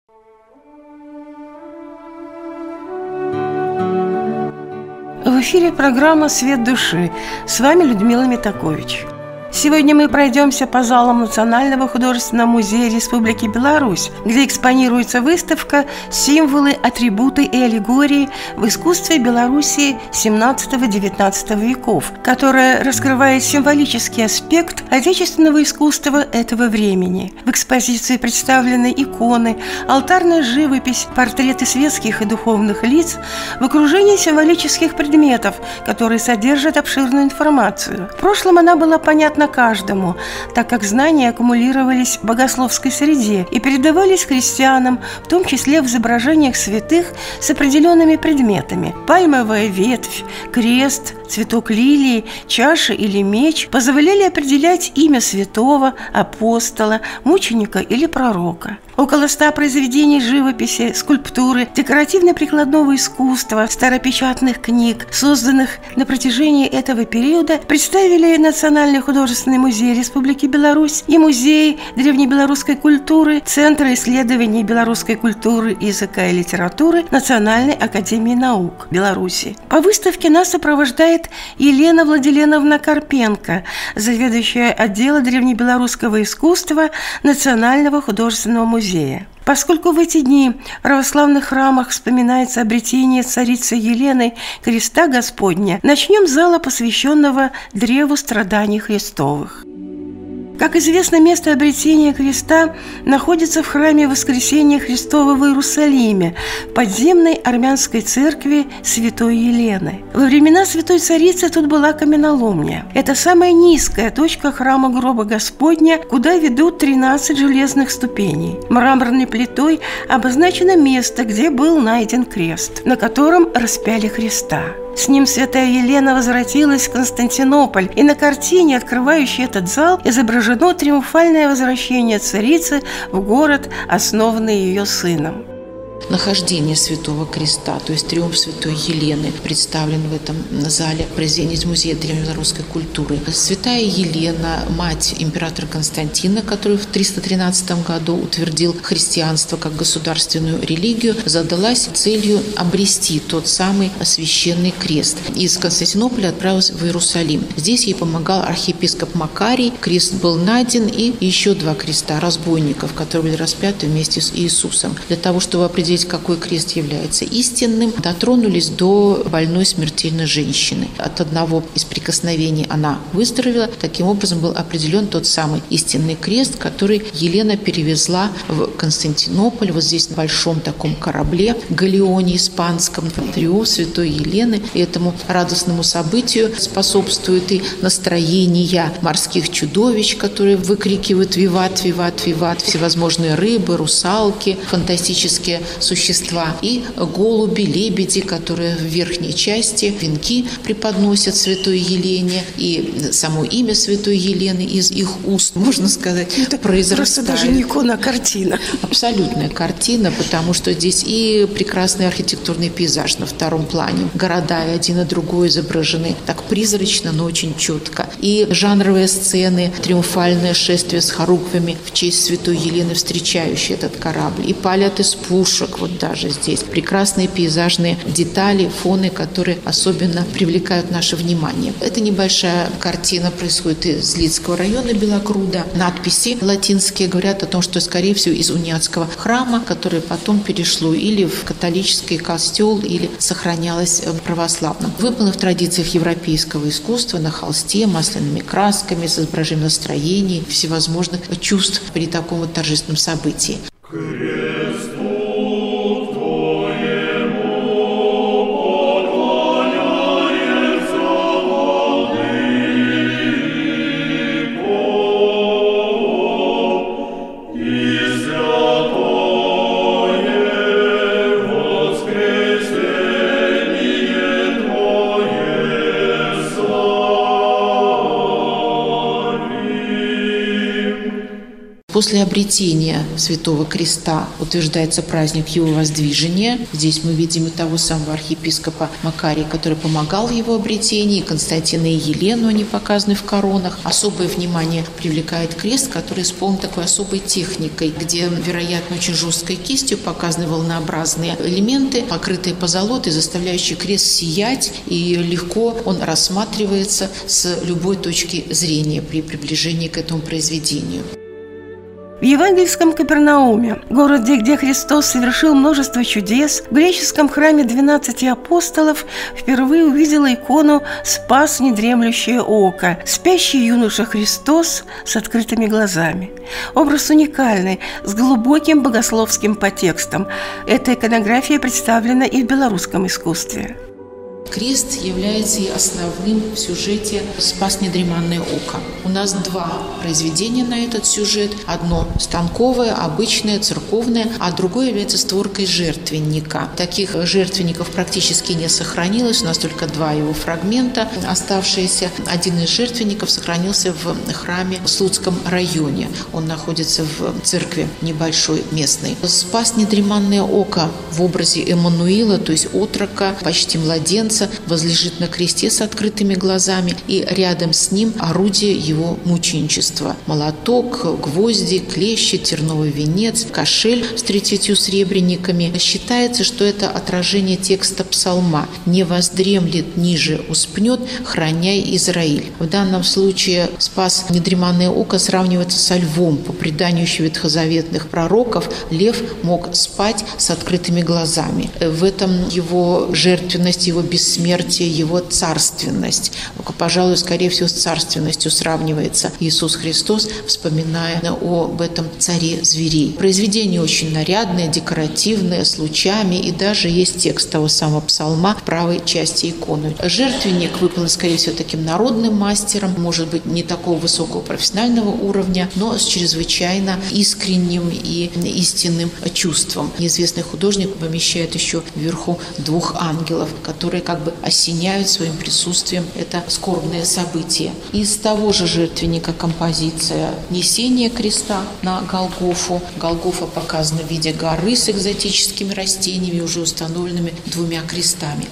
В эфире программа «Свет души». С вами Людмила Митакович. Сегодня мы пройдемся по залам Национального художественного музея Республики Беларусь, где экспонируется выставка «Символы, атрибуты и аллегории в искусстве Белоруссии XVII-XIX веков», которая раскрывает символический аспект отечественного искусства этого времени. В экспозиции представлены иконы, алтарная живопись, портреты светских и духовных лиц в окружении символических предметов, которые содержат обширную информацию. В прошлом она была понятна каждому, так как знания аккумулировались в богословской среде и передавались христианам, в том числе в изображениях святых с определенными предметами. Пальмовая ветвь, крест, цветок лилии, чаша или меч позволяли определять имя святого, апостола, мученика или пророка. Около 100 произведений живописи, скульптуры, декоративно-прикладного искусства, старопечатных книг, созданных на протяжении этого периода, представили Национальный художественный музей Республики Беларусь и Музей древнебелорусской культуры Центра исследований белорусской культуры, языка и литературы Национальной академии наук Беларуси. По выставке нас сопровождает Елена Владиленовна Карпенко, заведующая отдела древнебелорусского искусства Национального художественного музея. Поскольку в эти дни в православных храмах вспоминается обретение царицы Елены креста Господня, начнем с зала, посвященного древу страданий Христовых. Как известно, место обретения креста находится в храме Воскресения Христова в Иерусалиме, в подземной армянской церкви Святой Елены. Во времена Святой Царицы тут была каменоломня. Это самая низкая точка храма гроба Господня, куда ведут 13 железных ступеней. Мраморной плитой обозначено место, где был найден крест, на котором распяли Христа. С ним святая Елена возвратилась в Константинополь, и на картине, открывающей этот зал, изображено триумфальное возвращение царицы в город, основанный ее сыном. Нахождение Святого Креста, то есть триумф Святой Елены, представлен в этом зале произведение из Музея древнебелорусской культуры. Святая Елена, мать императора Константина, который в 313 году утвердил христианство как государственную религию, задалась целью обрести тот самый священный крест. Из Константинополя отправилась в Иерусалим. Здесь ей помогал архиепископ Макарий. Крест был найден, и еще 2 креста разбойников, которые были распяты вместе с Иисусом. Для того, чтобы определить, какой крест является истинным, дотронулись до больной смертельно женщины. От одного из прикосновений она выздоровела. Таким образом был определен тот самый истинный крест, который Елена перевезла в Константинополь, вот здесь на большом таком корабле, галеоне испанском. Триумф Святой Елены. И этому радостному событию способствует и настроение морских чудовищ, которые выкрикивают «Виват, виват, виват», всевозможные рыбы, русалки, фантастические существа, и голуби, лебеди, которые в верхней части венки преподносят Святой Елене, и само имя Святой Елены из их уст, можно сказать, это произрастает. Просто даже не икона, а картина. Абсолютная картина, потому что здесь и прекрасный архитектурный пейзаж на втором плане. Города и один и другой изображены так призрачно, но очень четко. И жанровые сцены, триумфальное шествие с хоругвями в честь Святой Елены, встречающие этот корабль. И палят из пушек, вот даже здесь. Прекрасные пейзажные детали, фоны, которые особенно привлекают наше внимание. Эта небольшая картина происходит из Лидского района Белокруда. Надписи латинские говорят о том, что, скорее всего, из униатского храма, которое потом перешло или в католический костел, или сохранялось в православном. Выполнено в традициях европейского искусства на холсте, масляными красками, с изображением настроений, всевозможных чувств при таком вот торжественном событии. После обретения Святого Креста утверждается праздник его воздвижения. Здесь мы видим и того самого архиепископа Макария, который помогал в его обретении, Константина и Елену, они показаны в коронах. Особое внимание привлекает крест, который исполнен такой особой техникой, где, вероятно, очень жесткой кистью показаны волнообразные элементы, покрытые позолотой, заставляющие крест сиять, и легко он рассматривается с любой точки зрения при приближении к этому произведению. В евангельском Капернауме, городе, где Христос совершил множество чудес, в греческом храме 12 апостолов впервые увидела икону «Спас недремлющее око», спящий юноша Христос с открытыми глазами. Образ уникальный, с глубоким богословским подтекстом. Эта иконография представлена и в белорусском искусстве. Крест является и основным в сюжете «Спас недреманное око». У нас два произведения на этот сюжет. Одно станковое, обычное, церковное, а другое является створкой жертвенника. Таких жертвенников практически не сохранилось, у нас только два его фрагмента оставшиеся. Один из жертвенников сохранился в храме в Слуцком районе. Он находится в церкви небольшой местной. «Спас недреманное око» в образе Эммануила, то есть отрока, почти младенца, возлежит на кресте с открытыми глазами, и рядом с ним орудие его мученичества. Молоток, гвозди, клещи, терновый венец, кошель с 30 сребрениками. Считается, что это отражение текста псалма «Не воздремлет, ниже успнет, храняй Израиль». В данном случае «Спас недреманное око» сравнивается со львом. По преданию еще ветхозаветных пророков, лев мог спать с открытыми глазами. В этом его жертвенность, его бессмертие, его царственность. Пожалуй, скорее всего, с царственностью сравнивается Иисус Христос, вспоминая об этом царе зверей. Произведение очень нарядное, декоративное, с лучами, и даже есть текст того самого псалма в правой части иконы. Жертвенник выполнен, скорее всего, таким народным мастером, может быть, не такого высокого профессионального уровня, но с чрезвычайно искренним и истинным чувством. Неизвестный художник помещает еще вверху двух ангелов, которые как бы осеняют своим присутствием это скорбное событие. Из того же жертвенника композиция «Несение креста на Голгофу». Голгофа показана в виде горы с экзотическими растениями, уже установленными двумя крестами.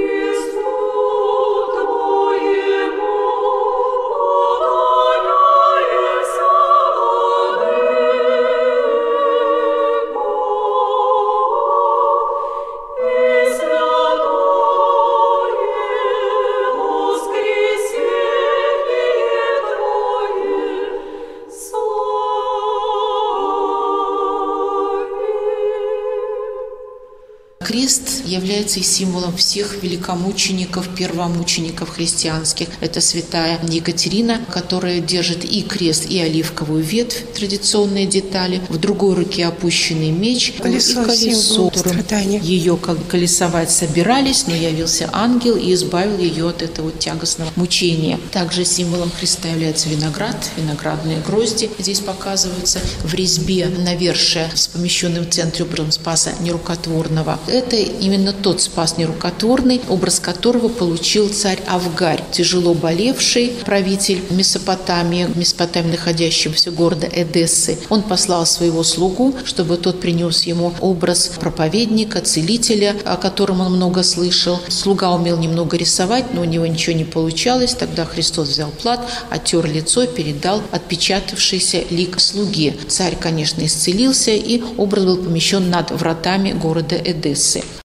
Крест является и символом всех великомучеников, первомучеников христианских. Это святая Екатерина, которая держит и крест, и оливковую ветвь, традиционные детали. В другой руке опущенный меч, колесо, и колесо, которым ее колесовать собирались, но явился ангел и избавил ее от этого тягостного мучения. Также символом Христа является виноград, виноградные грозди. Здесь показываются в резьбе навершия с помещенным в центре образом Спаса Нерукотворного. Это именно тот Спас Нерукотворный, образ которого получил царь Авгарь, тяжело болевший правитель Месопотамии, находящегося города Эдессы. Он послал своего слугу, чтобы тот принес ему образ проповедника, целителя, о котором он много слышал. Слуга умел немного рисовать, но у него ничего не получалось. Тогда Христос взял плат, оттер лицо, передал отпечатавшийся лик слуге. Царь, конечно, исцелился, и образ был помещен над вратами города Эдессы.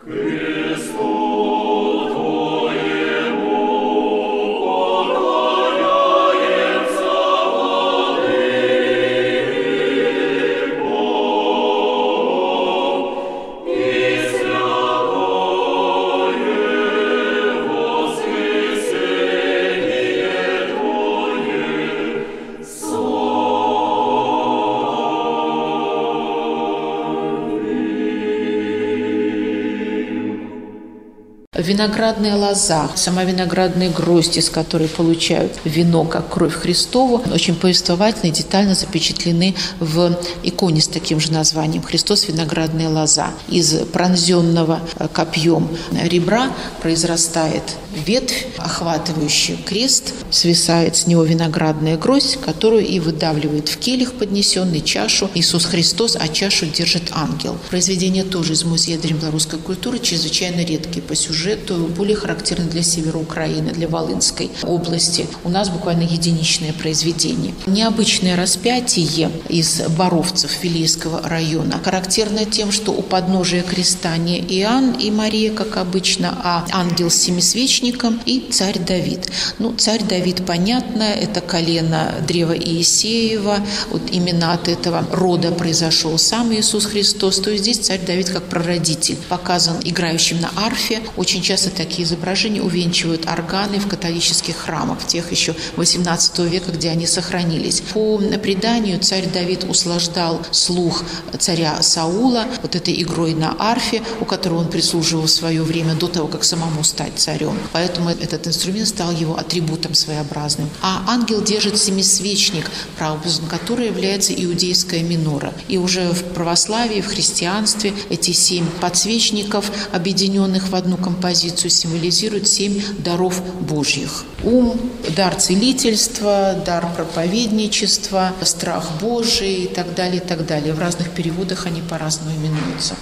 Виноградная лоза, сама виноградная гроздь, из которой получают вино, как кровь Христову, очень повествовательно и детально запечатлены в иконе с таким же названием «Христос, виноградная лоза». Из пронзенного копьем ребра произрастает ветвь, охватывающая крест, свисает с него виноградная гроздь, которую и выдавливает в келих поднесенный чашу Иисус Христос, а чашу держит ангел. Произведение тоже из Музея древнебелорусской культуры, чрезвычайно редкие по сюжету, более характерны для севера Украины, для Волынской области. У нас буквально единичное произведение. Необычное распятие из Боровцев Вилейского района характерно тем, что у подножия креста не Иоанн и Мария, как обычно, а ангел с семисвечником и царь Давид. Царь Давид, понятно, это колено древа Иисеева, вот именно от этого рода произошел сам Иисус Христос, то есть здесь царь Давид как прародитель показан играющим на арфе. Очень часто такие изображения увенчивают органы в католических храмах, в тех еще XVIII века, где они сохранились. По преданию, царь Давид услаждал слух царя Саула вот этой игрой на арфе, у которого он прислуживал в свое время до того, как самому стать царем. Поэтому этот инструмент стал его атрибутом своеобразным. А ангел держит семисвечник, прообразом которого является иудейская минора. И уже в православии, в христианстве эти 7 подсвечников, объединенных в одну композицию, символизируют 7 даров Божьих. Ум, дар целительства, дар проповедничества, страх Божий и так далее, и так далее. В разных переводах они по-разному именуются.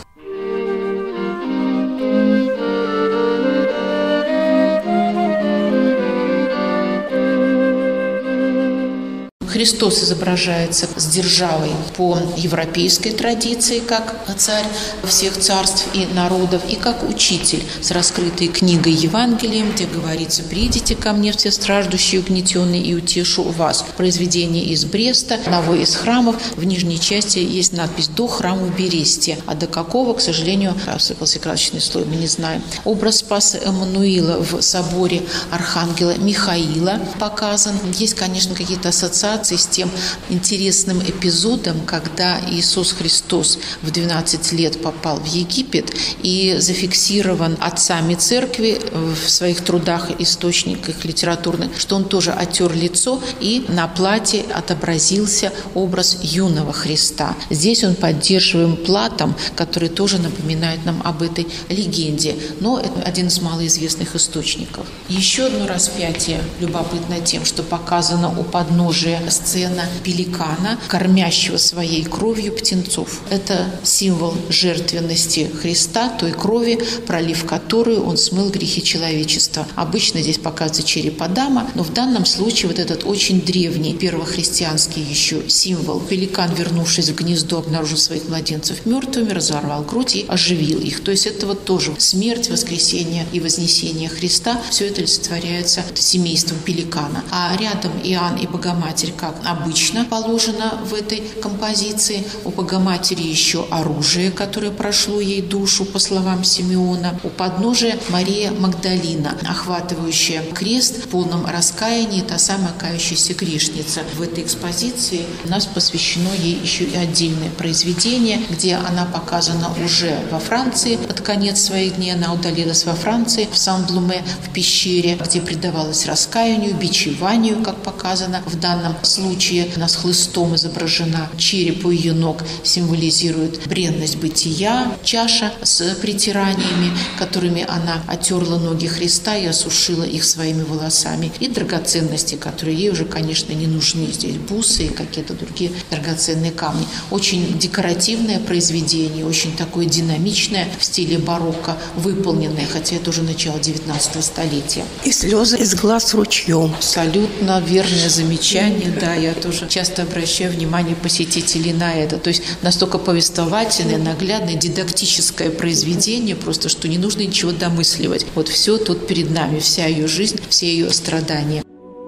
Христос изображается с державой по европейской традиции, как царь всех царств и народов, и как учитель с раскрытой книгой Евангелием, где говорится: «Придите ко мне, все страждущие и угнетенные, и утешу вас». Произведение из Бреста, одного из храмов. В нижней части есть надпись «До храма в Бересте», а до какого, к сожалению, осыпался красочный слой, мы не знаем. Образ Спаса Эммануила в соборе Архангела Михаила показан. Есть, конечно, какие-то ассоциации с тем интересным эпизодом, когда Иисус Христос в 12 лет попал в Египет и зафиксирован отцами церкви в своих трудах, источниках литературных, что он тоже оттер лицо, и на платье отобразился образ юного Христа. Здесь он поддерживаем платом, который тоже напоминает нам об этой легенде, но это один из малоизвестных источников. Еще одно распятие любопытно тем, что показано у подножия сцена пеликана, кормящего своей кровью птенцов. Это символ жертвенности Христа, той крови, пролив которую он смыл грехи человечества. Обычно здесь показывается череп Адама, но в данном случае вот этот очень древний первохристианский еще символ. Пеликан, вернувшись в гнездо, обнаружил своих младенцев мертвыми, разорвал грудь и оживил их. То есть это вот тоже смерть, воскресение и вознесение Христа. Все это олицетворяется семейством пеликана. А рядом Иоанн и Богоматерь, как обычно положено в этой композиции. У Богоматери еще оружие, которое прошло ей душу, по словам Симеона. У подножия Мария Магдалина, охватывающая крест в полном раскаянии, та самая кающаяся грешница. В этой экспозиции у нас посвящено ей еще и отдельное произведение, где она показана уже во Франции. Под конец своих дней она удалилась во Франции, в Сан-Блуме, в пещере, где предавалась раскаянию, бичеванию, как показано в данном случае. Она с хлыстом изображена. Череп у ее ног символизирует бренность бытия. Чаша с притираниями, которыми она оттерла ноги Христа и осушила их своими волосами. И драгоценности, которые ей уже, конечно, не нужны. Здесь бусы и какие-то другие драгоценные камни. Очень декоративное произведение, очень такое динамичное, в стиле барокко выполненное, хотя это уже начало 19 столетия. И слезы из глаз ручьем. Абсолютно верное замечание. Да, я тоже часто обращаю внимание посетителей на это. То есть настолько повествовательное, наглядное, дидактическое произведение, просто что не нужно ничего домысливать. Вот все тут перед нами, вся ее жизнь, все ее страдания.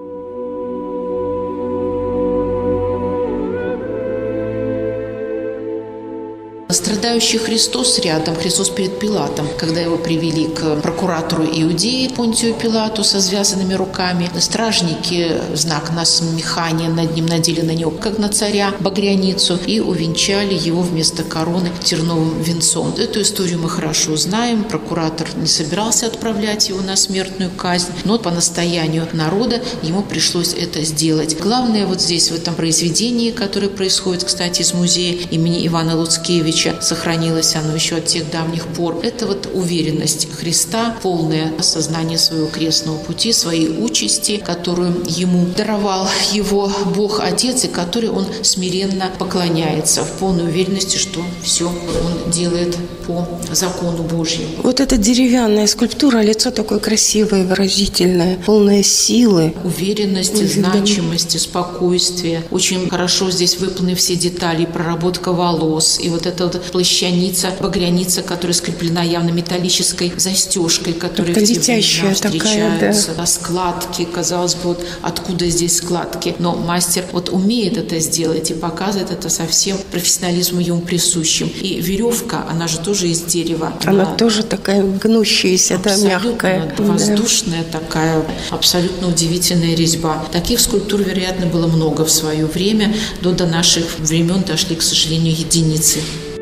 Страдающий Христос рядом, Христос перед Пилатом, когда его привели к прокуратору Иудеи Понтию Пилату со связанными руками. Стражники, знак насмехания над ним, надели на него, как на царя, багряницу, и увенчали его вместо короны терновым венцом. Эту историю мы хорошо знаем. Прокуратор не собирался отправлять его на смертную казнь, но по настоянию народа ему пришлось это сделать. Главное вот здесь, в этом произведении, которое происходит, кстати, из музея имени Ивана Луцкевича, сохранить сохранилось оно еще от тех давних пор. Это вот уверенность Христа, полное осознание своего крестного пути, своей участи, которую ему даровал его Бог Отец, и которой он смиренно поклоняется в полной уверенности, что все он делает по закону Божьему. Вот эта деревянная скульптура, лицо такое красивое, выразительное, полное силы. Уверенности, значимости, спокойствия. Очень хорошо здесь выполнены все детали, проработка волос, и вот эта вот плащаница, багряница, которая скреплена явно металлической застежкой, которая в те времена встречаются. Такая, да. Складки, казалось бы, вот откуда здесь складки. Но мастер вот умеет это сделать и показывает это со всем профессионализмом ему присущим. И веревка, она же тоже из дерева. Она тоже такая гнущаяся, да, мягкая. Воздушная такая, абсолютно удивительная резьба. Таких скульптур, вероятно, было много в свое время, но до наших времен дошли, к сожалению, единицы.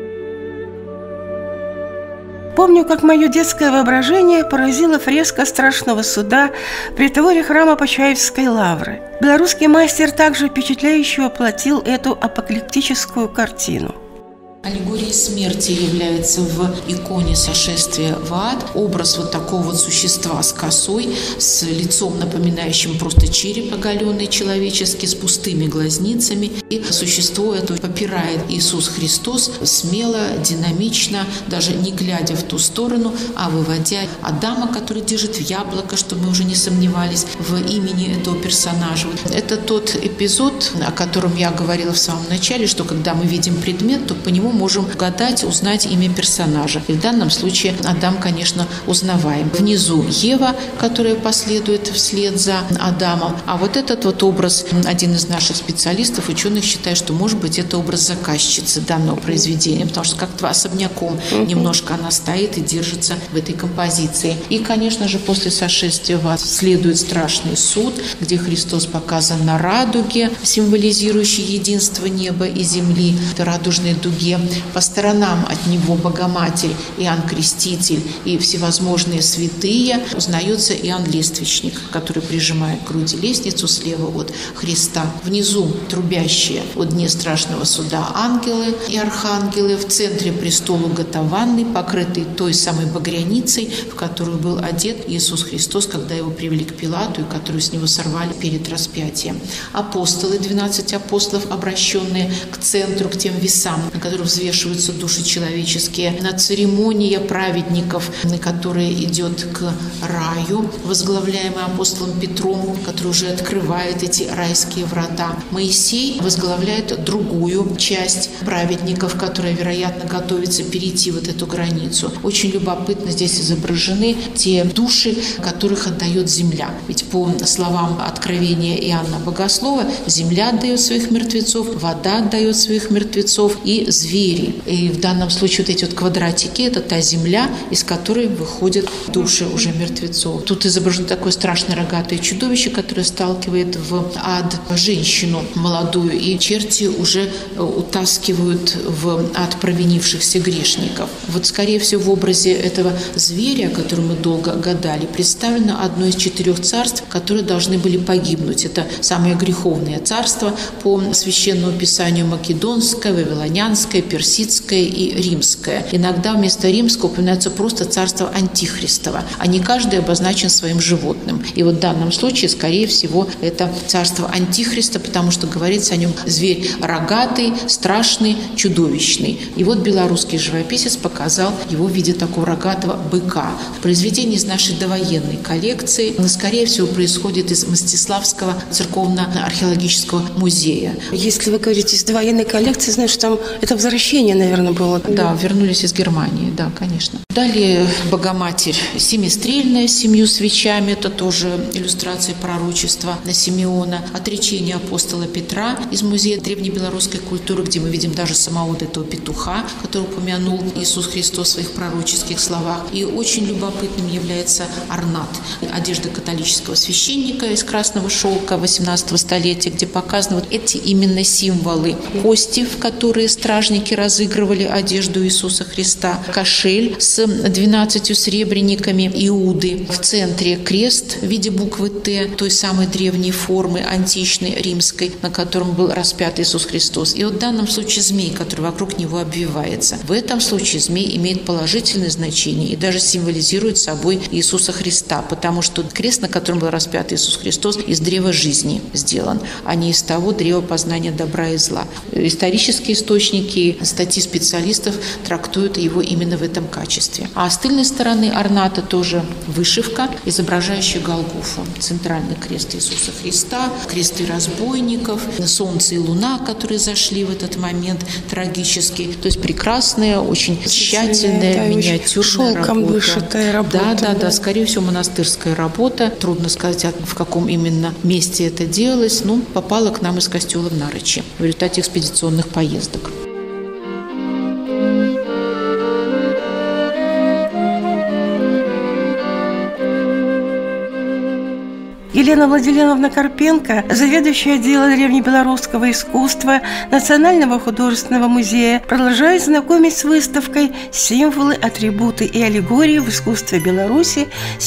Помню, как мое детское воображение поразило фреска страшного суда при творе храма Почаевской лавры. Белорусский мастер также впечатляюще воплотил эту апокалиптическую картину. Аллегорией смерти является в иконе сошествия в ад образ вот такого вот существа с косой, с лицом, напоминающим просто череп оголенный человеческий, с пустыми глазницами. И существо это попирает Иисус Христос смело, динамично, даже не глядя в ту сторону, а выводя Адама, который держит в яблоко, чтобы мы уже не сомневались в имени этого персонажа. Это тот эпизод, о котором я говорила в самом начале, что когда мы видим предмет, то по нему можем угадать, узнать имя персонажа. И в данном случае Адам, конечно, узнаваем. Внизу Ева, которая последует вслед за Адамом. А вот этот вот образ, один из наших специалистов, ученых, считает, что, может быть, это образ заказчицы данного произведения, потому что как-то особняком немножко она стоит и держится в этой композиции. И, конечно же, после сошествия в ад следует страшный суд, где Христос показан на радуге, символизирующей единство неба и земли, в радужной дуге. По сторонам от него Богоматерь, Иоанн Креститель и всевозможные святые. Узнается Иоанн Лествичник, который прижимает к груди лестницу слева от Христа. Внизу трубящие о дне страшного суда ангелы и архангелы. В центре престол уготованный, покрытый той самой багряницей, в которую был одет Иисус Христос, когда его привели к Пилату и которую с него сорвали перед распятием. Апостолы, 12 апостолов, обращенные к центру, к тем весам, на которых взвешиваются души человеческие. На церемония праведников, которая идет к раю, возглавляемая апостолом Петром, который уже открывает эти райские врата. Моисей возглавляет другую часть праведников, которая, вероятно, готовится перейти вот эту границу. Очень любопытно здесь изображены те души, которых отдает земля. Ведь по словам откровения Иоанна Богослова, земля отдает своих мертвецов, вода отдает своих мертвецов и звери. И в данном случае вот эти вот квадратики – это та земля, из которой выходят души уже мертвецов. Тут изображено такое страшное рогатое чудовище, которое сталкивает в ад женщину молодую, и черти уже утаскивают в ад провинившихся грешников. Вот, скорее всего, в образе этого зверя, о котором мы долго гадали, представлено одно из 4 царств, которые должны были погибнуть. Это самое греховное царство по священному писанию: македонское, вавилонянское, персидское и римское. Иногда вместо римского упоминается просто царство Антихристово, а не каждый обозначен своим животным. И вот в данном случае, скорее всего, это царство Антихриста, потому что говорится о нем зверь рогатый, страшный, чудовищный. И вот белорусский живописец показал его в виде такого рогатого быка. Произведение из нашей довоенной коллекции, скорее всего, происходит из Мстиславского церковно-археологического музея. Если вы говорите из довоенной коллекции, знаешь, там это возвращение, наверное, было. Да, вернулись из Германии, да, конечно. Далее Богоматерь семистрельная с 7 свечами, это тоже иллюстрация пророчества на Симеона. Отречение апостола Петра из музея древнебелорусской культуры, где мы видим даже самого вот этого петуха, который упомянул Иисус Христос в своих пророческих словах. И очень любопытным является орнат, одежда католического священника из красного шелка 18 столетия, где показаны вот эти именно символы: кости, в которые стражники стражники разыгрывали одежду Иисуса Христа, кошель с 12 сребрениками Иуды. В центре крест в виде буквы «Т», той самой древней формы, античной, римской, на котором был распят Иисус Христос. И вот в данном случае змей, который вокруг него обвивается. В этом случае змей имеет положительное значение и даже символизирует собой Иисуса Христа, потому что крест, на котором был распят Иисус Христос, из древа жизни сделан, а не из того древа познания добра и зла. Исторические источники, статьи специалистов трактуют его именно в этом качестве. А с тыльной стороны орната тоже вышивка, изображающая Голгофу. Центральный крест Иисуса Христа, кресты разбойников, солнце и луна, которые зашли в этот момент трагически. То есть прекрасная, очень тщательная, миниатюрная шелком работа. вышитая работа. Да, скорее всего, монастырская работа. Трудно сказать, в каком именно месте это делалось. Но попала к нам из костела в Нарочи в результате экспедиционных поездок. Елена Владимировна Карпенко, заведующая отделом древнебелорусского искусства Национального художественного музея, продолжает знакомить с выставкой «Символы, атрибуты и аллегории в искусстве Беларуси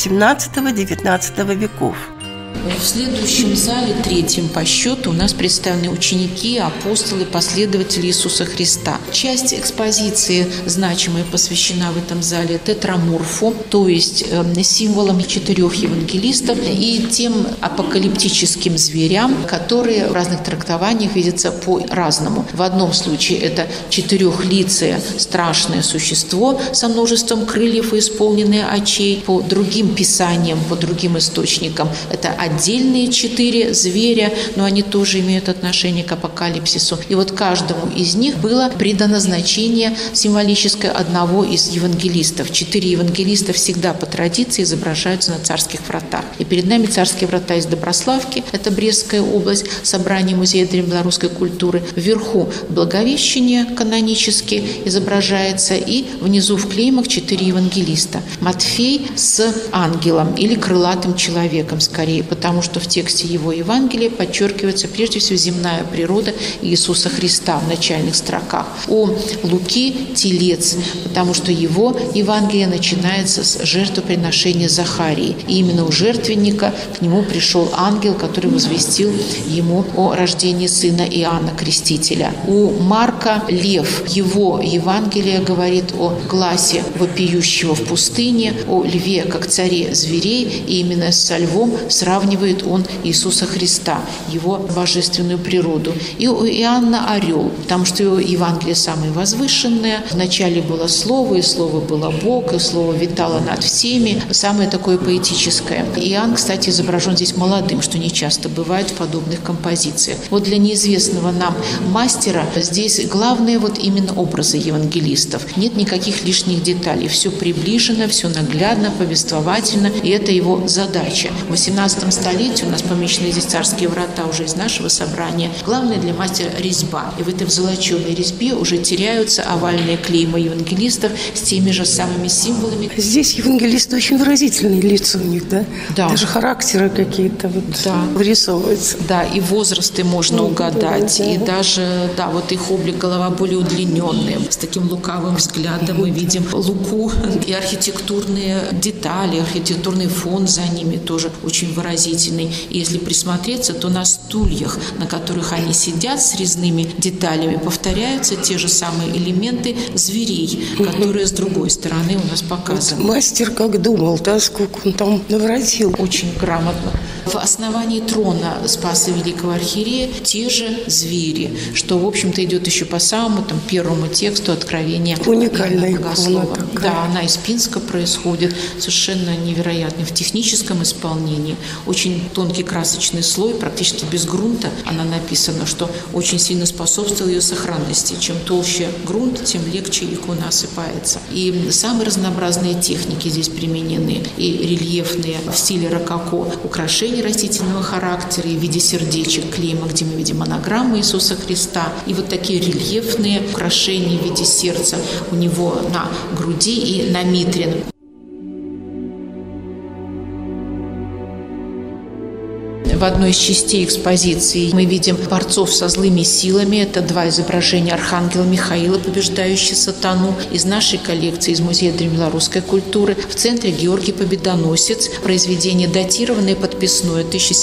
XVII-XIX веков». В следующем зале, третьем по счету, у нас представлены ученики, апостолы, последователи Иисуса Христа. Часть экспозиции значимая посвящена в этом зале тетраморфу, то есть символам 4 евангелистов и тем апокалиптическим зверям, которые в разных трактованиях видятся по-разному. В одном случае это четырехлицее страшное существо со множеством крыльев и исполненное очей. По другим писаниям, по другим источникам это отдельные 4 зверя, но они тоже имеют отношение к апокалипсису. И вот каждому из них было придано значение символическое одного из евангелистов. 4 евангелиста всегда по традиции изображаются на царских вратах. И перед нами царские врата из Доброславки, это Брестская область, собрание Музея древнебелорусской культуры. Вверху Благовещение канонически изображается, и внизу в клеймах 4 евангелиста. Матфей с ангелом или крылатым человеком скорее, потому что в тексте его Евангелия подчеркивается прежде всего земная природа Иисуса Христа в начальных строках. У Луки – телец, потому что его Евангелие начинается с жертвоприношения Захарии. И именно у жертвенника к нему пришел ангел, который возвестил ему о рождении сына Иоанна Крестителя. У Марка – лев. Его Евангелие говорит о гласе вопиющего в пустыне, о льве как царе зверей, и именно со львом сравнивает он Иисуса Христа, его божественную природу. И у Иоанна орел, потому что его Евангелие самое возвышенное. Вначале было Слово, и Слово было Бог, и Слово витало над всеми. Самое такое поэтическое. Иоанн, кстати, изображен здесь молодым, что не часто бывает в подобных композициях. Вот для неизвестного нам мастера здесь главное вот именно образы евангелистов. Нет никаких лишних деталей. Все приближено, все наглядно, повествовательно, и это его задача. В 18 столетии у нас помещены здесь царские врата уже из нашего собрания. Главное для мастера резьба. И в этой золоченой резьбе уже теряются овальные клейма евангелистов с теми же самыми символами. Здесь евангелисты очень выразительные лица у них, да? Да. Даже характеры какие-то вот вырисовываются. Да, и возрасты можно угадать, и даже, вот их облик, голова более удлиненная. С таким лукавым взглядом мы видим Луку, и архитектурные детали, архитектурный фон за ними тоже очень выразительный. И если присмотреться, то на стульях, на которых они сидят с резными деталями, повторяются те же самые элементы зверей, которые с другой стороны у нас показаны. Вот мастер как думал, да, сколько он там наворотил. Очень грамотно. В основании трона Спаса Великого Архиерея те же звери, что, в общем-то, идет еще по самому первому тексту Откровения уникальная икона. Да, она из Пинска происходит, совершенно невероятно в техническом исполнении. Очень тонкий красочный слой, практически без грунта она написана, что очень сильно способствовало ее сохранности. Чем толще грунт, тем легче икона осыпается. И самые разнообразные техники здесь применены. И рельефные в стиле рококо украшения растительного характера в виде сердечек, клейма, где мы видим монограмму Иисуса Христа. И вот такие рельефные украшения в виде сердца у него на груди и на митре. В одной из частей экспозиции мы видим борцов со злыми силами. Это 2 изображения архангела Михаила, побеждающего сатану. Из нашей коллекции, из Музея древнебелорусской культуры. В центре Георгий Победоносец. Произведение датированное, подписное,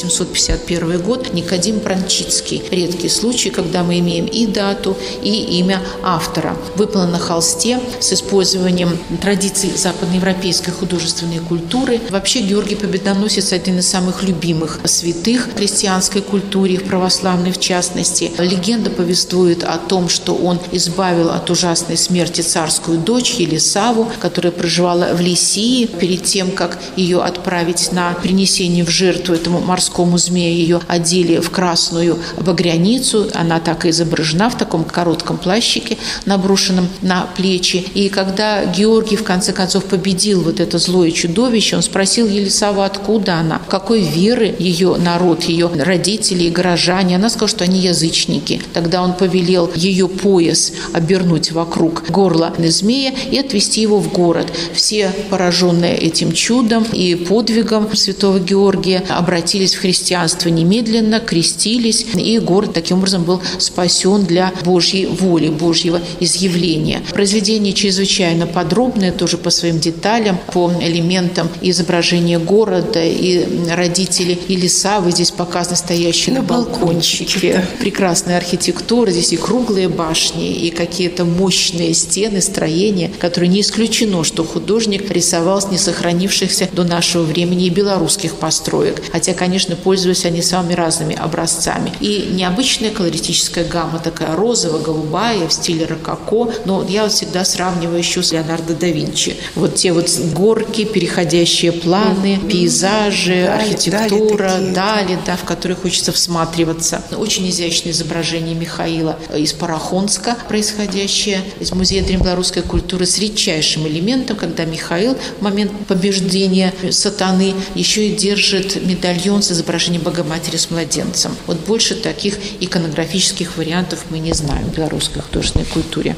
1751 год, Никодим Пранчицкий. Редкий случай, когда мы имеем и дату, и имя автора. Выполнено на холсте с использованием традиций западноевропейской художественной культуры. Вообще Георгий Победоносец – один из самых любимых святых в христианской культуре, в православной в частности. Легенда повествует о том, что он избавил от ужасной смерти царскую дочь Елисаву, которая проживала в Лисии. Перед тем, как ее отправить на принесение в жертву этому морскому змею, ее одели в красную багряницу. Она так и изображена в таком коротком плащике, наброшенном на плечи. И когда Георгий в конце концов победил вот это злое чудовище, он спросил Елисаву, откуда она, какой веры ее народ, ее родители и горожане. Она сказала, что они язычники. Тогда он повелел ее пояс обернуть вокруг горла змея и отвести его в город. Все, пораженные этим чудом и подвигом святого Георгия, обратились в христианство немедленно, крестились, и город таким образом был спасен для Божьей воли, Божьего изъявления. Произведение чрезвычайно подробное, тоже по своим деталям, по элементам изображения города, и родители Елисавы здесь показаны стоящие на балкончике. Прекрасная архитектура, здесь и круглые башни, и какие-то мощные стены, строения, которые не исключено, что художник рисовал с несохранившихся до нашего времени и белорусских построек. Хотя, конечно, пользуются они самыми разными образцами. И необычная колористическая гамма, такая розово-голубая, в стиле рококо, но я вот всегда сравниваю еще с Леонардо да Винчи. Вот те вот горки, переходящие планы, пейзажи, архитектура, дали, да, в которые хочется всматриваться. Очень изящное изображение Михаила из Парахонска, происходящее из Музея древнебелорусской культуры, с редчайшим элементом, когда Михаил в момент побеждения сатаны еще и держит медальон с изображением Богоматери с младенцем. Вот больше таких иконографических вариантов мы не знаем в белорусской художественной культуре.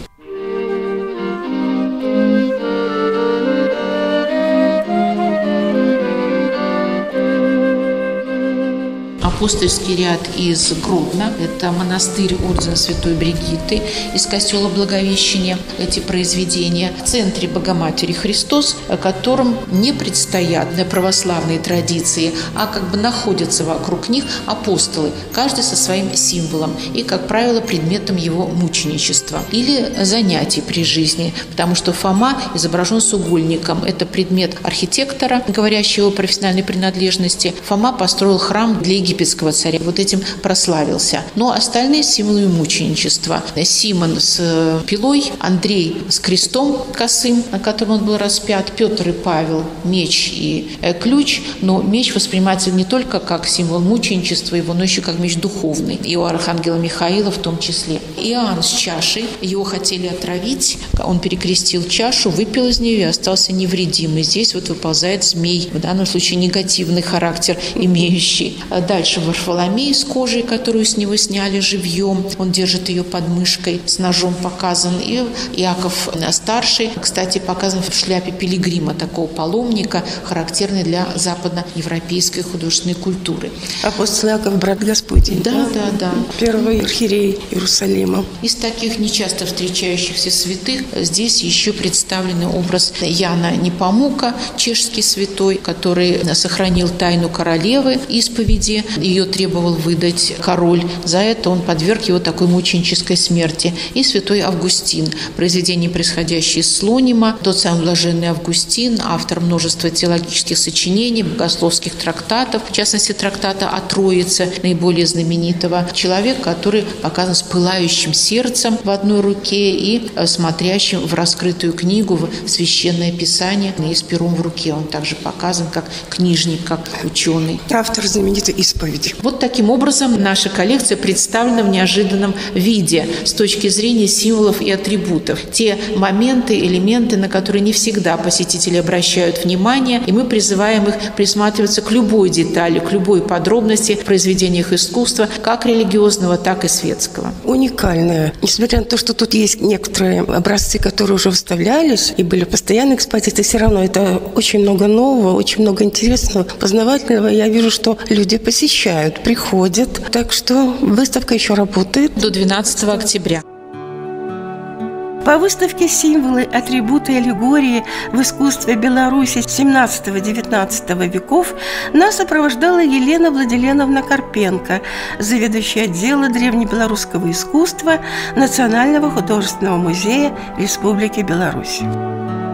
Апостольский ряд из Гродно. Это монастырь ордена Святой Бригитты из костела Благовещения. Эти произведения в центре Богоматери Христос, которым не предстоят православные традиции, а как бы находятся вокруг них апостолы, каждый со своим символом и, как правило, предметом его мученичества или занятий при жизни, потому что Фома изображен с угольником. Это предмет архитектора, говорящего о профессиональной принадлежности. Фома построил храм для египетского царя. Вот этим прославился. Но остальные символы мученичества. Симон с пилой, Андрей с крестом косым, на котором он был распят, Петр и Павел меч и ключ. Но меч воспринимается не только как символ мученичества его, но еще как меч духовный. И у архангела Михаила в том числе. Иоанн с чашей. Его хотели отравить. Он перекрестил чашу, выпил из нее и остался невредимый. Здесь вот выползает змей. В данном случае негативный характер имеющий. Дальше Варфоломей с кожей, которую с него сняли живьем. Он держит ее под мышкой, с ножом показан. И Иаков Старший, кстати, показан в шляпе пилигрима, такого паломника, характерной для западноевропейской художественной культуры. Апостол Иаков, брат Господень. Да. Первый архиерей Иерусалима. Из таких нечасто встречающихся святых здесь еще представленный образ Яна Непомука, чешский святой, который сохранил тайну королевы исповеди. Ее требовал выдать король. За это он подверг его такой мученической смерти. И святой Августин, произведение, происходящее из Слонима, тот самый блаженный Августин, автор множества теологических сочинений, богословских трактатов, в частности, трактата о Троице, наиболее знаменитого. Человек, который показан с пылающим сердцем в одной руке и смотрящим в раскрытую книгу, в священное писание, и с пером в руке. Он также показан как книжник, как ученый. Автор знаменитой исповеди. Вот таким образом наша коллекция представлена в неожиданном виде с точки зрения символов и атрибутов. Те моменты, элементы, на которые не всегда посетители обращают внимание, и мы призываем их присматриваться к любой детали, к любой подробности в произведениях искусства, как религиозного, так и светского. Уникальная. Несмотря на то, что тут есть некоторые образцы, которые уже выставлялись и были постоянной экспозиции, все равно это очень много нового, очень много интересного, познавательного. Я вижу, что люди посещают посещают, приходят. Так что выставка еще работает. До 12 октября. По выставке «Символы, атрибуты, аллегории в искусстве Беларуси XVII-XIX веков» нас сопровождала Елена Владиленовна Карпенко, заведующая отдела древнебелорусского искусства Национального художественного музея Республики Беларусь.